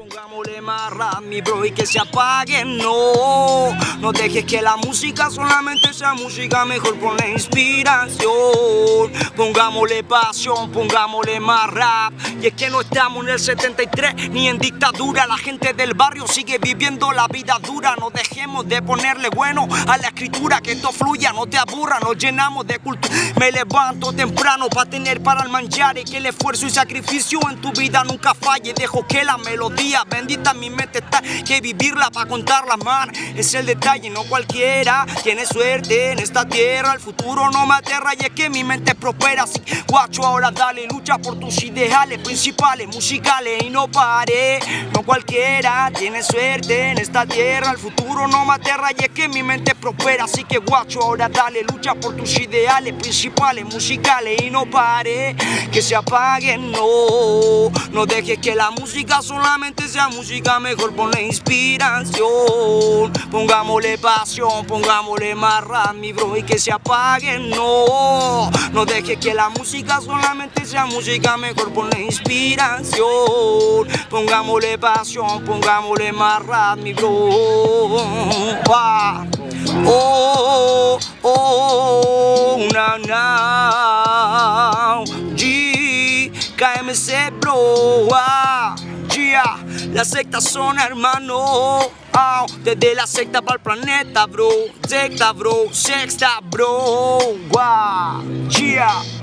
Pongámosle más rap, mi bro, y que se apague, no. No dejes que la música solamente sea música, mejor ponle inspiración. Pongámosle pasión, pongámosle más rap. Y es que no estamos en el 73 ni en dictadura. La gente del barrio sigue viviendo la vida dura. No dejemos de ponerle bueno a la escritura, que esto fluya, no te aburra. Nos llenamos de cultura. Me levanto temprano para tener para el manjar, y que el esfuerzo y sacrificio en tu vida nunca falle. Dejo que la melodía bendita en mi mente está, que vivirla para contarla, man. Es el detalle, no cualquiera tiene suerte en esta tierra. El futuro no me aterra y es que mi mente prospera. Así, guacho, ahora dale, lucha por tus ideales principales, musicales, y no pare. No cualquiera tiene suerte en esta tierra. El futuro no me aterra y es que mi mente prospera. Así que, guacho, ahora dale, lucha por tus ideales principales, musicales, y no pare. Que se apaguen, no. No dejes que la música solamente sea música, mejor ponle inspiración. Pongámosle pasión, pongámosle más rap, mi bro, y que se apaguen, no. No dejes que la música solamente sea música, mejor ponle inspiración. Pongámosle pasión, pongámosle más rap, mi bro. Ah. Oh, oh, na, na. G, KMC, bro. Ah, yeah. Las sectas son hermanos. Desde la secta para el planeta, bro. Secta, bro. Sexta, bro. Wow, yeah.